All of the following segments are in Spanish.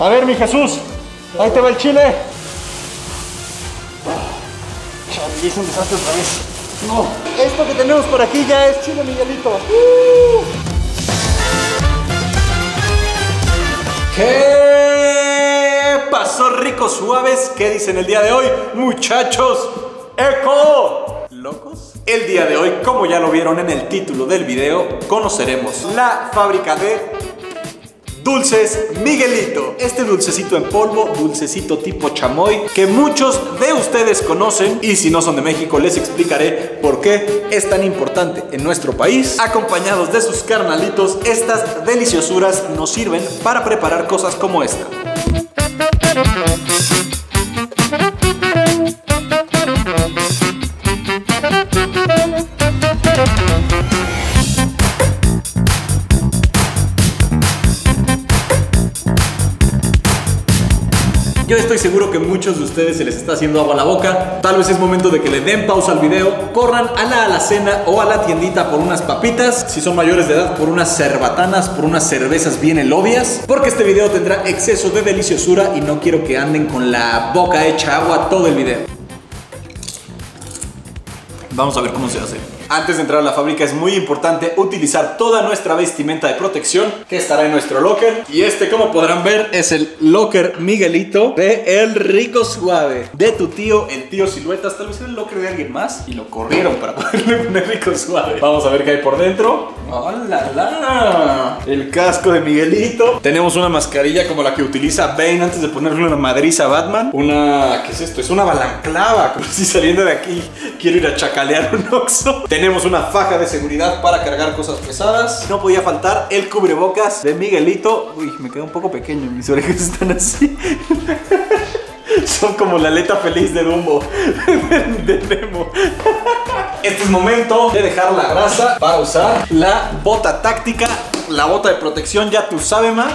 A ver, mi Jesús, ahí te va el chile. Chale, es un desastre otra vez. No, esto que tenemos por aquí ya es chile Miguelito. ¿Qué pasó, ricos suaves? ¿Qué dicen el día de hoy, muchachos? ¡Eco! ¿Locos? El día de hoy, como ya lo vieron en el título del video, conoceremos la fábrica de Dulces Miguelito. Este dulcecito en polvo, dulcecito tipo chamoy, que muchos de ustedes conocen, y si no son de México les explicaré por qué es tan importante en nuestro país. Acompañados de sus carnalitos, estas deliciosuras nos sirven para preparar cosas como esta. Yo estoy seguro que muchos de ustedes se les está haciendo agua a la boca. Tal vez es momento de que le den pausa al video, corran a la alacena o a la tiendita por unas papitas, si son mayores de edad por unas cerbatanas, por unas cervezas bien elovias, porque este video tendrá exceso de deliciosura y no quiero que anden con la boca hecha agua todo el video. Vamos a ver cómo se hace. Antes de entrar a la fábrica es muy importante utilizar toda nuestra vestimenta de protección que estará en nuestro locker. Y este, como podrán ver, es el locker Miguelito de El Rico Suave, de tu tío, el tío Siluetas. Tal vez era el locker de alguien más y lo corrieron para poderle poner Rico Suave. Vamos a ver qué hay por dentro. ¡Oh, la, la! El casco de Miguelito. Tenemos una mascarilla como la que utiliza Bane antes de ponerle una madriza a Batman. Una... ¿qué es esto? Es una balanclava. Como si saliendo de aquí quiero ir a chacalear un Oxxo. Tenemos una faja de seguridad para cargar cosas pesadas. No podía faltar el cubrebocas de Miguelito. Uy, me queda un poco pequeño. Mis orejas están así. Son como la aleta feliz de Dumbo. De Nemo. Este es momento de dejar la grasa para usar la bota táctica, la bota de protección, ya tú sabes, ma.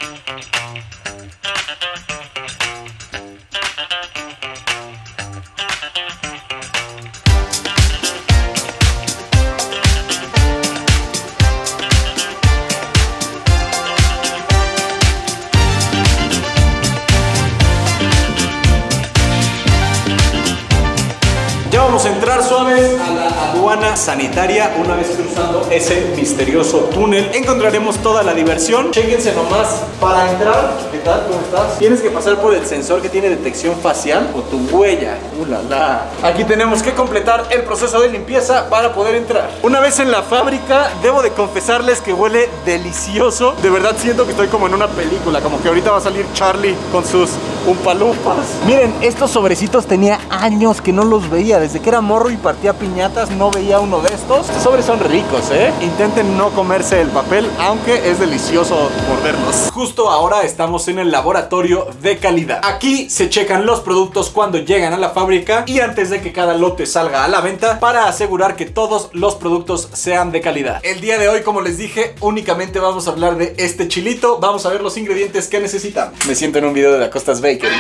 Ya vamos a entrar suaves a la aduana sanitaria. Una vez cruzando ese misterioso túnel, encontraremos toda la diversión. Chéquense nomás para entrar. ¿Qué tal? ¿Cómo estás? Tienes que pasar por el sensor que tiene detección facial o tu huella. ¡Ulala! Aquí tenemos que completar el proceso de limpieza para poder entrar. Una vez en la fábrica, debo de confesarles que huele delicioso. De verdad siento que estoy como en una película, como que ahorita va a salir Charlie con sus umpalupas. Miren, estos sobrecitos tenía años que no los veía. Desde que era morro y partía piñatas no veía uno de estos. Estos sobres son ricos, ¿eh? Intenten no comerse el papel, aunque es delicioso morderlos. Justo ahora estamos en el laboratorio de calidad. Aquí se checan los productos cuando llegan a la fábrica y antes de que cada lote salga a la venta, para asegurar que todos los productos sean de calidad. El día de hoy, como les dije, únicamente vamos a hablar de este chilito. Vamos a ver los ingredientes que necesitamos. Me siento en un video de la Costas Bakery.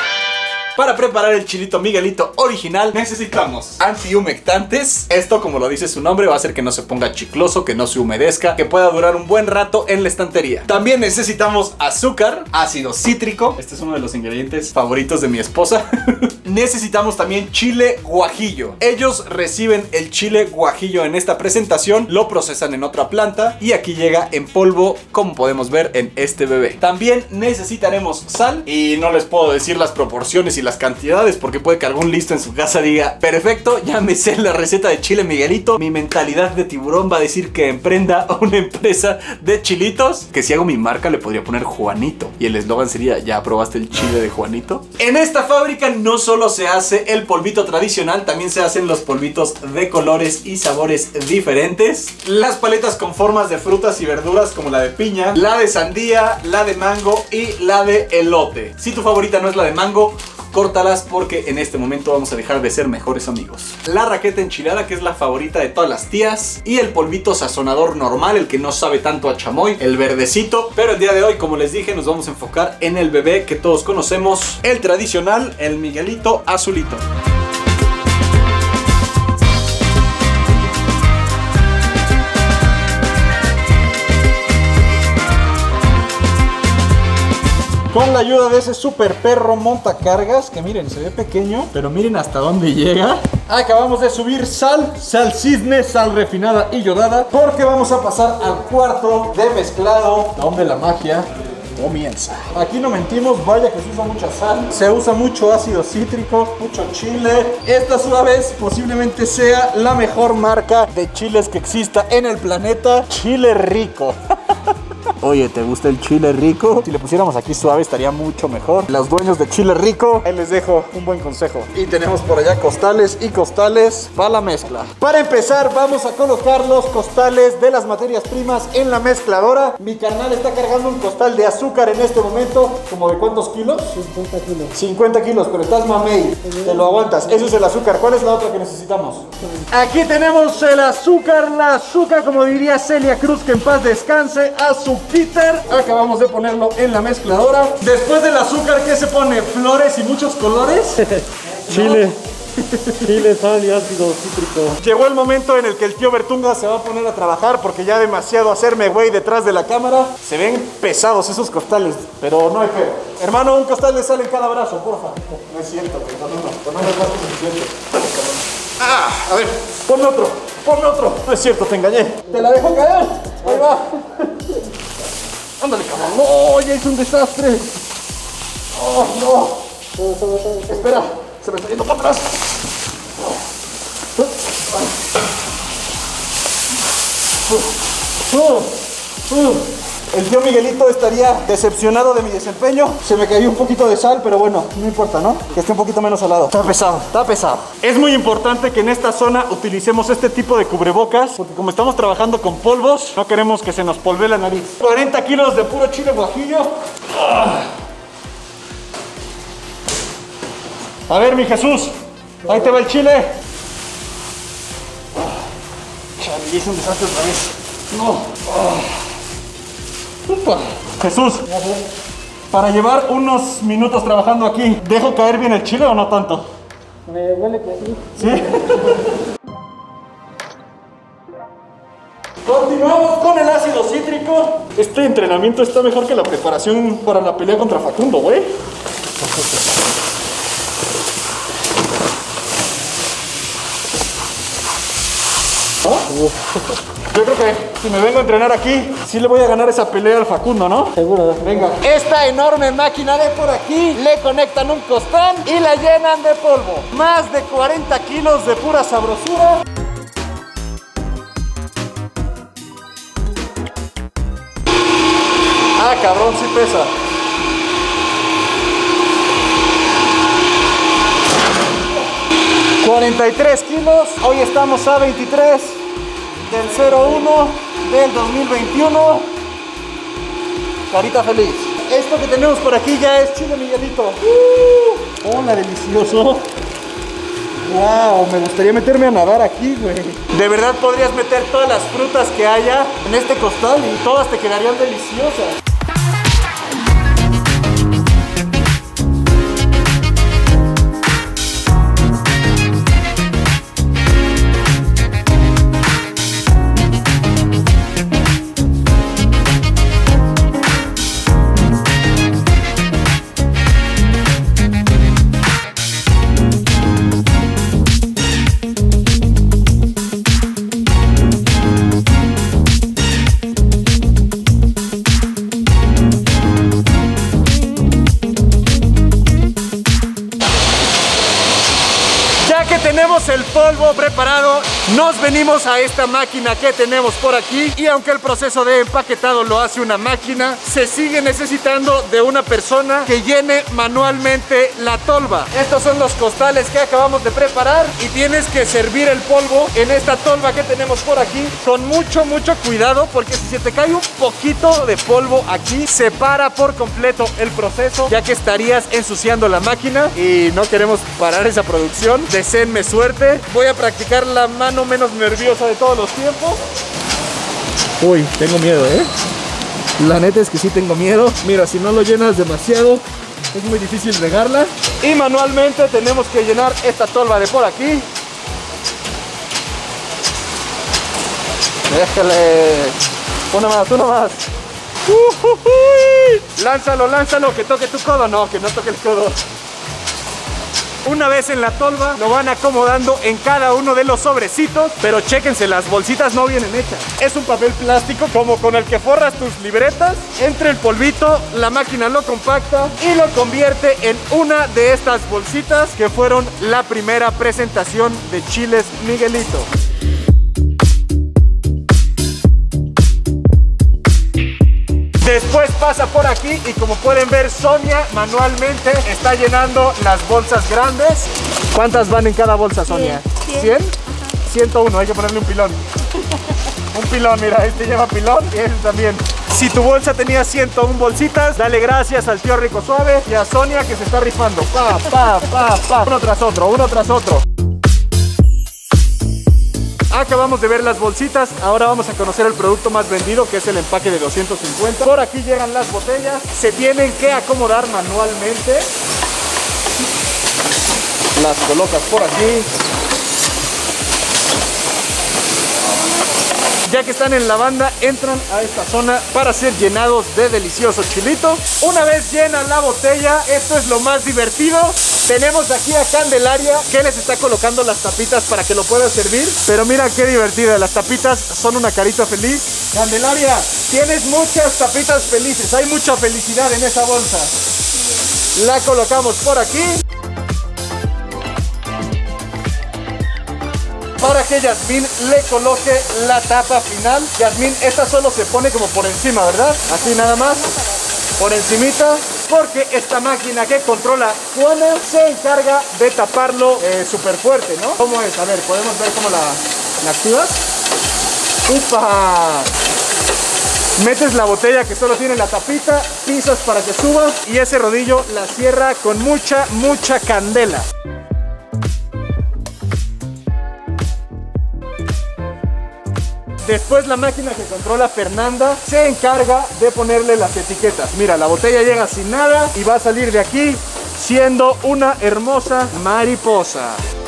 Para preparar el chilito Miguelito original necesitamos antihumectantes. Esto, como lo dice su nombre, va a hacer que no se ponga chicloso, que no se humedezca, que pueda durar un buen rato en la estantería. También necesitamos azúcar, ácido cítrico. Este es uno de los ingredientes favoritos de mi esposa. Necesitamos también chile guajillo. Ellos reciben el chile guajillo en esta presentación, lo procesan en otra planta y aquí llega en polvo, como podemos ver en este bebé. También necesitaremos sal y no les puedo decir las proporciones y las cantidades porque puede que algún listo en su casa diga: perfecto, ya me sé la receta de chile Miguelito. Mi mentalidad de tiburón va a decir que emprenda una empresa de chilitos, que si hago mi marca le podría poner Juanito y el eslogan sería: ¿ya probaste el chile de Juanito? En esta fábrica no solo se hace el polvito tradicional, también se hacen los polvitos de colores y sabores diferentes. Las paletas con formas de frutas y verduras como la de piña, la de sandía, la de mango y la de elote. Si tu favorita no es la de mango, córtalas porque en este momento vamos a dejar de ser mejores amigos. La raqueta enchilada, que es la favorita de todas las tías, y el polvito sazonador normal, el que no sabe tanto a chamoy, el verdecito. Pero el día de hoy, como les dije, nos vamos a enfocar en el bebé que todos conocemos, el tradicional, el Miguelito azulito. Con la ayuda de ese super perro montacargas, que miren, se ve pequeño, pero miren hasta dónde llega. Acabamos de subir sal cisne, sal refinada y yodada, porque vamos a pasar al cuarto de mezclado, donde la magia comienza. Aquí no mentimos, vaya que se usa mucha sal, se usa mucho ácido cítrico, mucho chile. Esta suaves posiblemente sea la mejor marca de chiles que exista en el planeta, Chile Rico. Oye, ¿te gusta el chile rico? Si le pusiéramos aquí suave estaría mucho mejor. Los dueños de Chile Rico, ahí les dejo un buen consejo. Y tenemos por allá costales y costales para la mezcla. Para empezar vamos a colocar los costales de las materias primas en la mezcladora. Mi carnal está cargando un costal de azúcar en este momento. ¿Como de cuántos kilos? 50 kilos. 50 kilos, pero estás mamey. Te lo aguantas. Eso es el azúcar. ¿Cuál es la otra que necesitamos? Aquí tenemos el azúcar, la azúcar, como diría Celia Cruz, que en paz descanse, azúcar. Acabamos de ponerlo en la mezcladora. Después del azúcar, ¿qué se pone? ¿Flores y muchos colores? Chile. Chile, sal y ácido cítrico. Llegó el momento en el que el tío Bertunga se va a poner a trabajar, porque ya demasiado hacerme güey detrás de la cámara. Se ven pesados esos costales, pero no hay feo. Hermano, un costal de sal en cada brazo, porfa. No es cierto, no me gasto suficiente. Dale, cabrón. A ver, ponme otro. No es cierto, te engañé. Te la dejo caer. Ahí va. Ándale, cabrón. No, ya es un desastre. Oh, no. Espera, se me está yendo para atrás. El tío Miguelito estaría decepcionado de mi desempeño. Se me cayó un poquito de sal, pero bueno, no importa, ¿no? Que esté un poquito menos salado. Está pesado. Es muy importante que en esta zona utilicemos este tipo de cubrebocas, porque como estamos trabajando con polvos, no queremos que se nos polvee la nariz. 40 kilos de puro chile guajillo. A ver, mi Jesús, ahí te va el chile. Chale, hice un desastre otra vez. No. Upa. Jesús, para llevar unos minutos trabajando aquí, ¿dejo caer bien el chile o no tanto? Me huele que sí. ¿Sí? Continuamos con el ácido cítrico. Este entrenamiento está mejor que la preparación para la pelea contra Facundo, güey. Yo creo que si me vengo a entrenar aquí, sí le voy a ganar esa pelea al Facundo, ¿no? Seguro. Venga. Esta enorme máquina de por aquí, le conectan un costal y la llenan de polvo. Más de 40 kilos de pura sabrosura. Ah, cabrón, sí pesa. $43 kilos. Hoy estamos a 23 del 01 del 2021. Carita feliz. Esto que tenemos por aquí ya es chile Miguelito. Hola, delicioso. Wow, me gustaría meterme a nadar aquí, güey. De verdad podrías meter todas las frutas que haya en este costal y todas te quedarían deliciosas. Tenemos el polvo preparado, nos venimos a esta máquina que tenemos por aquí y aunque el proceso de empaquetado lo hace una máquina, se sigue necesitando de una persona que llene manualmente la tolva. Estos son los costales que acabamos de preparar y tienes que servir el polvo en esta tolva que tenemos por aquí con mucho cuidado, porque si se te cae un poquito de polvo aquí, se para por completo el proceso, ya que estarías ensuciando la máquina y no queremos parar esa producción. Deseenme suerte. Voy a practicar la mano menos nerviosa de todos los tiempos. Uy, tengo miedo, La neta es que sí tengo miedo. Mira, si no lo llenas demasiado, es muy difícil regarla. Y manualmente tenemos que llenar esta tolva de por aquí. Déjale. Una más, una más. Lánzalo, lánzalo, que toque tu codo. No, que no toque el codo. Una vez en la tolva, lo van acomodando en cada uno de los sobrecitos. Pero chéquense, las bolsitas no vienen hechas. Es un papel plástico como con el que forras tus libretas. Entre el polvito, la máquina lo compacta y lo convierte en una de estas bolsitas que fueron la primera presentación de Chiles Miguelito. Después pasa por aquí y como pueden ver, Sonia manualmente está llenando las bolsas grandes. ¿Cuántas van en cada bolsa, Sonia? 100. 101, hay que ponerle un pilón. Un pilón, mira, este lleva pilón y este también. Si tu bolsa tenía 101 bolsitas, dale gracias al tío Rico Suave y a Sonia que se está rifando. Pa, pa, pa, pa. Uno tras otro, uno tras otro. Acabamos de ver las bolsitas, ahora vamos a conocer el producto más vendido, que es el empaque de 250. Por aquí llegan las botellas, se tienen que acomodar manualmente. Las colocas por aquí. Ya que están en la banda, entran a esta zona para ser llenados de delicioso chilito. Una vez llena la botella, esto es lo más divertido. Tenemos aquí a Candelaria, que les está colocando las tapitas para que lo pueda servir. Pero mira qué divertida, las tapitas son una carita feliz. Candelaria, tienes muchas tapitas felices, hay mucha felicidad en esa bolsa. La colocamos por aquí. Para que Yasmín le coloque la tapa final. Yasmín, esta solo se pone como por encima, ¿verdad? Así nada más, por encimita. Porque esta máquina que controla Juana se encarga de taparlo súper fuerte, ¿no? ¿Cómo es? A ver, ¿podemos ver cómo la activas? ¡Upa! Metes la botella que solo tiene la tapita, pisas para que suba y ese rodillo la cierra con mucha, mucha candela. Después la máquina que controla Fernanda se encarga de ponerle las etiquetas. Mira, la botella llega sin nada y va a salir de aquí siendo una hermosa mariposa.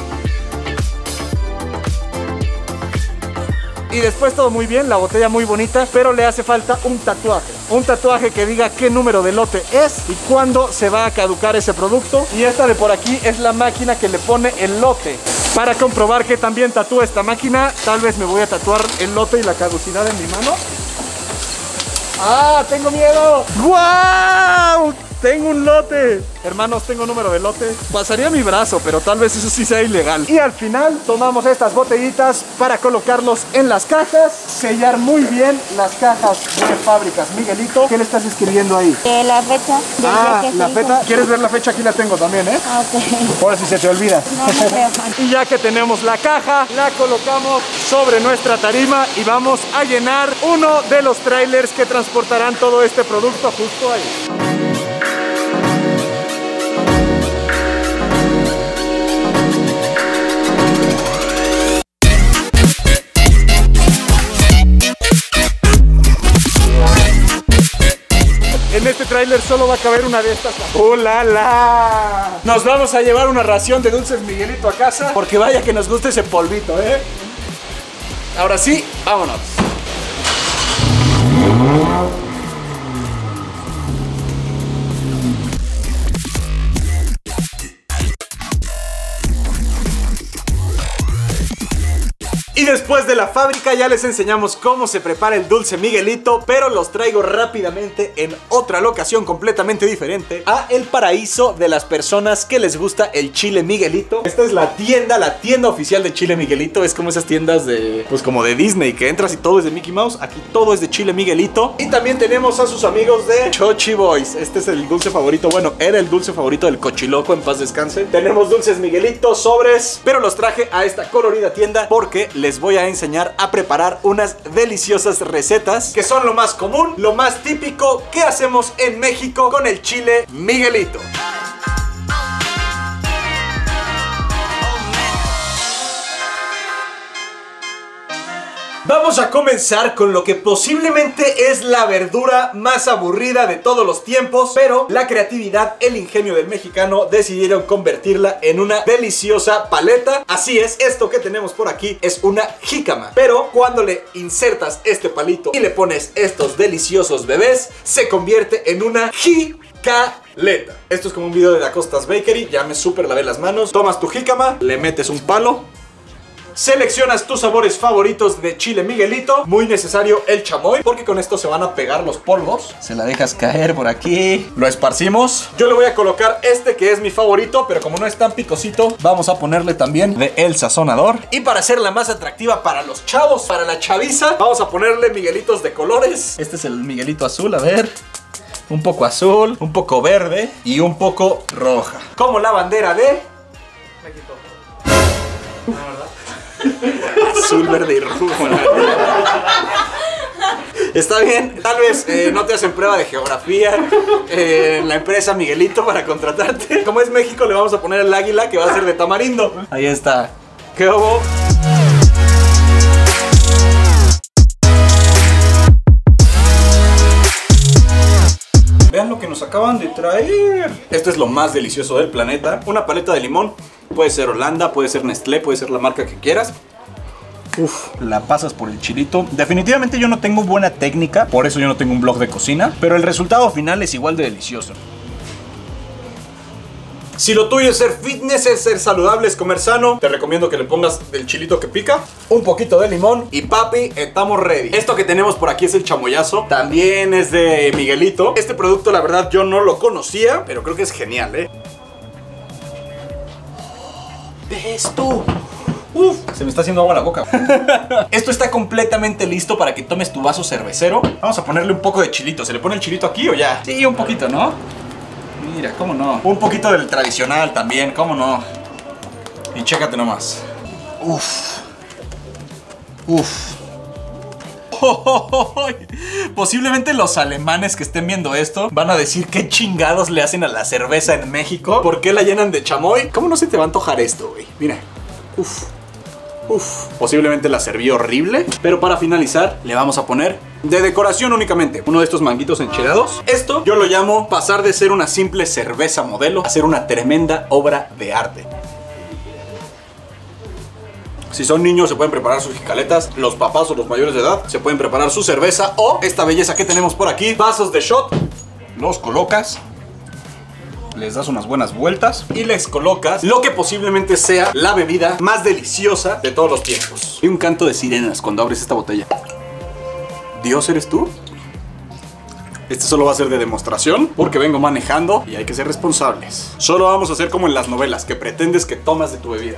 Y después todo muy bien, la botella muy bonita, pero le hace falta un tatuaje. Un tatuaje que diga qué número de lote es y cuándo se va a caducar ese producto. Y esta de por aquí es la máquina que le pone el lote. Para comprobar que también tatúa esta máquina, tal vez me voy a tatuar el lote y la caducidad en mi mano. ¡Ah, tengo miedo! ¡Guau! Tengo un lote. Hermanos, tengo número de lote. Pasaría mi brazo, pero tal vez eso sí sea ilegal. Y al final tomamos estas botellitas para colocarlos en las cajas. Sellar muy bien las cajas de Fábricas Miguelito. ¿Qué le estás escribiendo ahí? La fecha. La fecha. ¿Quieres ver la fecha? Aquí la tengo también, ¿eh? Ah, ok. Por si se te olvida. No, no creo. Y ya que tenemos la caja, la colocamos sobre nuestra tarima y vamos a llenar uno de los trailers que transportarán todo este producto justo ahí. En este tráiler solo va a caber una de estas. ¡Oh, la, la! Nos vamos a llevar una ración de dulces Miguelito a casa, porque vaya que nos gusta ese polvito, ¿eh? Ahora sí, vámonos. Y después de la fábrica ya les enseñamos cómo se prepara el dulce Miguelito, pero los traigo rápidamente en otra locación completamente diferente, a el paraíso de las personas que les gusta el chile Miguelito. Esta es la tienda oficial de chile Miguelito. Es como esas tiendas de, pues como de Disney, que entras y todo es de Mickey Mouse. Aquí todo es de chile Miguelito. Y también tenemos a sus amigos de Chochi Boys. Este es el dulce favorito, bueno, era el dulce favorito del Cochiloco, en paz descanse. Tenemos dulces Miguelito, sobres, pero los traje a esta colorida tienda porque les voy a enseñar a preparar unas deliciosas recetas que son lo más común, lo más típico que hacemos en México con el chile Miguelito. Vamos a comenzar con lo que posiblemente es la verdura más aburrida de todos los tiempos, pero la creatividad, el ingenio del mexicano decidieron convertirla en una deliciosa paleta. Así es, esto que tenemos por aquí es una jícama, pero cuando le insertas este palito y le pones estos deliciosos bebés, se convierte en una jicaleta. Esto es como un video de Da Costa's Bakery, ya me súper lavé las manos. Tomas tu jícama, le metes un palo, seleccionas tus sabores favoritos de chile Miguelito. Muy necesario el chamoy, porque con esto se van a pegar los polvos. Se la dejas caer por aquí, lo esparcimos. Yo le voy a colocar este que es mi favorito, pero como no es tan picosito, vamos a ponerle también de el sazonador. Y para hacerla más atractiva para los chavos, para la chaviza, vamos a ponerle Miguelitos de colores. Este es el Miguelito azul, a ver. Un poco azul, un poco verde y un poco roja, como la bandera de México. Azul, verde y rojo. Está bien, tal vez no te hacen prueba de geografía en la empresa Miguelito para contratarte. Como es México, le vamos a poner el águila, que va a ser de tamarindo. Ahí está. ¿Qué hubo? Vean lo que nos acaban de traer. Esto es lo más delicioso del planeta. Una paleta de limón. Puede ser Holanda, puede ser Nestlé, puede ser la marca que quieras. Uf, la pasas por el chilito. Definitivamente yo no tengo buena técnica, por eso yo no tengo un blog de cocina, pero el resultado final es igual de delicioso. Si lo tuyo es ser fitness, es ser saludable, es comer sano, te recomiendo que le pongas el chilito que pica, un poquito de limón y papi, estamos ready. Esto que tenemos por aquí es el chamoyazo, también es de Miguelito. Este producto la verdad yo no lo conocía, pero creo que es genial, ¿Ves tú? Uf, se me está haciendo agua la boca. Esto está completamente listo para que tomes tu vaso cervecero. Vamos a ponerle un poco de chilito. ¿Se le pone el chilito aquí o ya? Sí, un poquito, ¿no? Mira, cómo no. Un poquito del tradicional también, cómo no. Y chécate nomás. Uf. Uf. Posiblemente los alemanes que estén viendo esto van a decir qué chingados le hacen a la cerveza en México. ¿Por qué la llenan de chamoy? ¿Cómo no se te va a antojar esto, güey? Mira. Uf. Posiblemente la serví horrible, pero para finalizar le vamos a poner de decoración únicamente uno de estos manguitos enchilados. Esto yo lo llamo pasar de ser una simple cerveza modelo a ser una tremenda obra de arte. Si son niños se pueden preparar sus jicaletas, los papás o los mayores de edad se pueden preparar su cerveza o esta belleza que tenemos por aquí, vasos de shot. Los colocas, les das unas buenas vueltas y les colocas lo que posiblemente sea la bebida más deliciosa de todos los tiempos. Y un canto de sirenas cuando abres esta botella. ¿Dios eres tú? Este solo va a ser de demostración porque vengo manejando y hay que ser responsables. Solo vamos a hacer como en las novelas, que pretendes que tomas de tu bebida.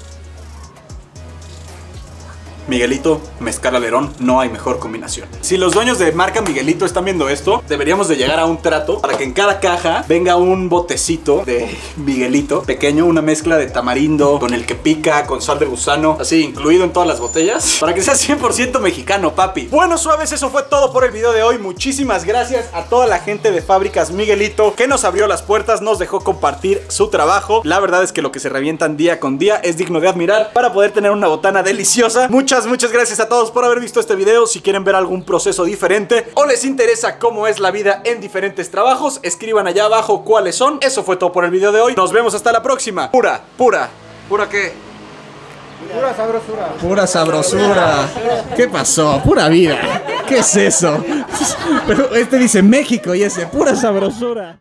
Miguelito, mezcal alerón, no hay mejor combinación. Si los dueños de marca Miguelito están viendo esto, deberíamos de llegar a un trato para que en cada caja venga un botecito de Miguelito pequeño, una mezcla de tamarindo con el que pica, con sal de gusano, así incluido en todas las botellas, para que sea 100% mexicano, papi. Bueno, suaves, eso fue todo por el video de hoy. Muchísimas gracias a toda la gente de Fábricas Miguelito que nos abrió las puertas, nos dejó compartir su trabajo. La verdad es que lo que se revientan día con día es digno de admirar para poder tener una botana deliciosa. Muchas gracias a todos por haber visto este video. Si quieren ver algún proceso diferente o les interesa cómo es la vida en diferentes trabajos, escriban allá abajo cuáles son. Eso fue todo por el video de hoy. Nos vemos hasta la próxima. ¿Pura qué? Pura sabrosura. Pura sabrosura. ¿Qué pasó? Pura vida. ¿Qué es eso? Pero este dice México y ese pura sabrosura.